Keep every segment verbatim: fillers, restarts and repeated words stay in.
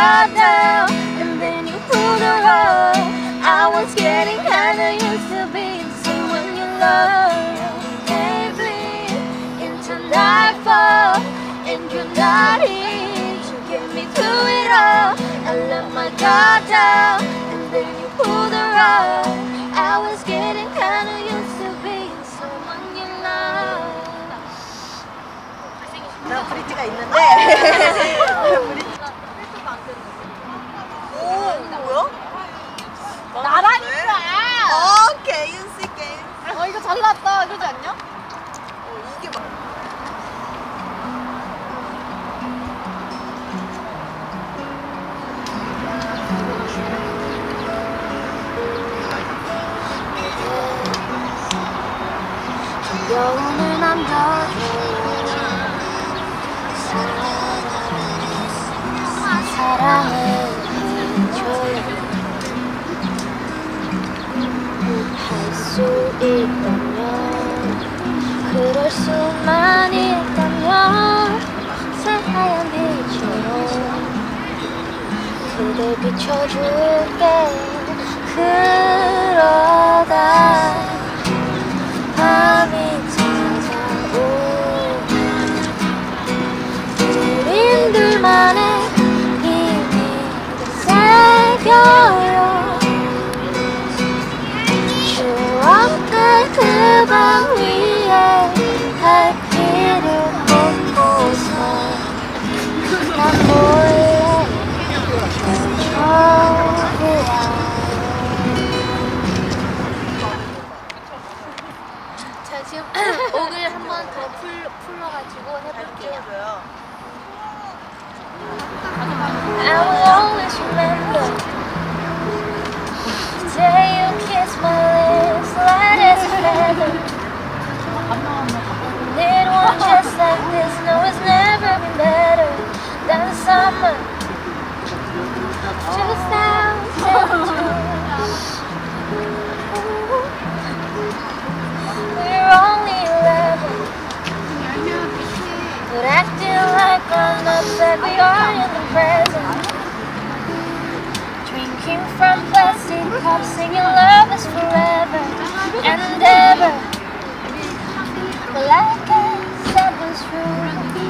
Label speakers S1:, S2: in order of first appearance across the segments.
S1: guard down, and then you pulled the rug. I was getting kinda used to being someone you love. Daybreak into nightfall, and you're not here to get me through it all. I let my guard down, and then you pulled the rug. I was getting kinda used to being someone you love.
S2: 난 브릿지가 있는데. 브릿지가 오, 뭐야?
S1: 나라니까!
S2: 어, 개인스 게임.
S1: 어, 이거 잘 나왔다. 그러지 않냐?
S2: 어, 이게 막.
S1: 여운을 남겨줘. 사랑을 해줘요. 할 수 있다면, 그럴 수만 있다면, 새하얀 빛으로 그댈 비춰줄게. 그러다 밤이 찾아오. 우린 둘만의 비밀을 새겨요. 추억들 그 방 위에 달빛을 꽂고서 난 몰래 켜줘야. 자, 지금 옥을 한 번 더 풀러가지고 해볼게요. I will always remember the day you kissed my lips, light as a feather. Need one just like this, no, it's never been better than summer two thousand two. We're only eleven, but acting like grown-ups, like we are in the present. Drinking from plastic cups, singing love is forever and ever. Well, I guess that was true.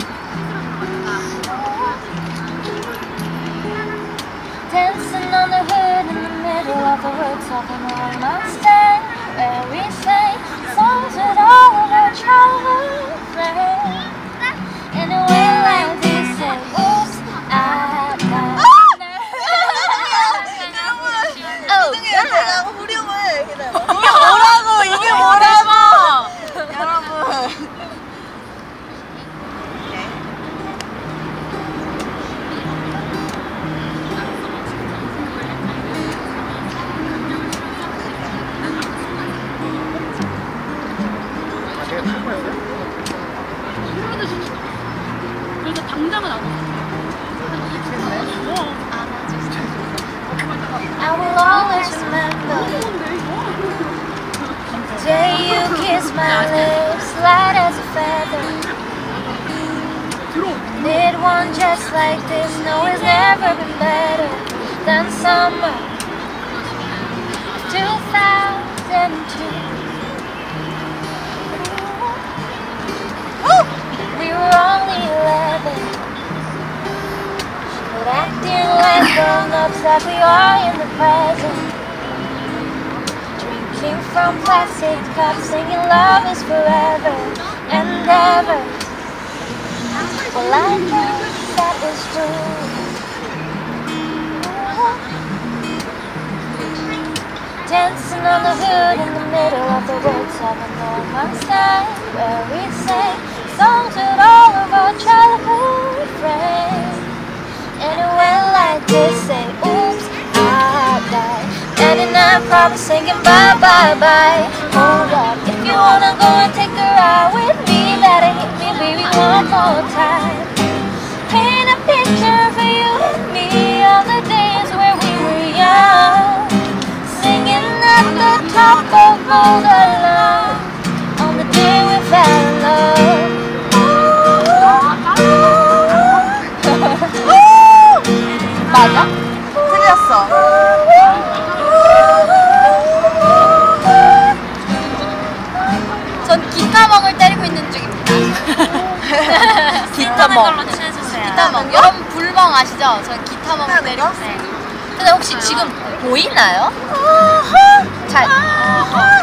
S1: Dancing on the hood in the middle of the rooftop on our mountain, where we sang songs with all of our childhood friends. In a way like this, say, oops, I got.
S2: 죄송해요, 제가 후렴을 기다려. 이게 뭐라고, 이게 뭐라고! 여러분.
S3: 그래서 당장은 안 와.
S1: I will always remember the day you kissed my lips, light as a feather. Need one just like this, no, it's never been better than summer two thousand two. We were only eleven, but acting like grown-ups, like we are in the present. Drinking from plastic cups, singing love is forever and ever. Well, I guess that is true. Dancing on the hood in the middle of the rooftop on Norman's Day, where we sing songs with all of our childhood friends. And it went like this, say, oops, I died. ninety-nine problems singing bye, bye, bye. Hold up, if you wanna go and take a ride with me, better hit me, baby, one more time. Paint a picture for you and me, all the days where we were young, singing at the top of all the lungs, on the day we fell in love. 맞아.
S2: 틀렸어.
S1: 전 기타멍을 때리고 있는 중입니다.
S2: 기타멍.
S1: 걸로 취해주세요. 기타멍. 여러분 불멍 아시죠? 전 기타멍을
S2: 하는
S1: 때리고
S2: 거?
S1: 있어요. 근데 혹시 지금 보이나요? 잘.